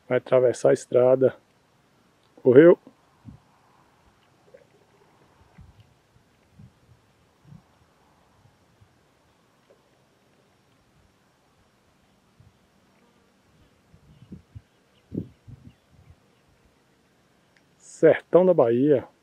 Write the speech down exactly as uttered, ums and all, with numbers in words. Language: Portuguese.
Vai atravessar a estrada. Correu. Sertão da Bahia.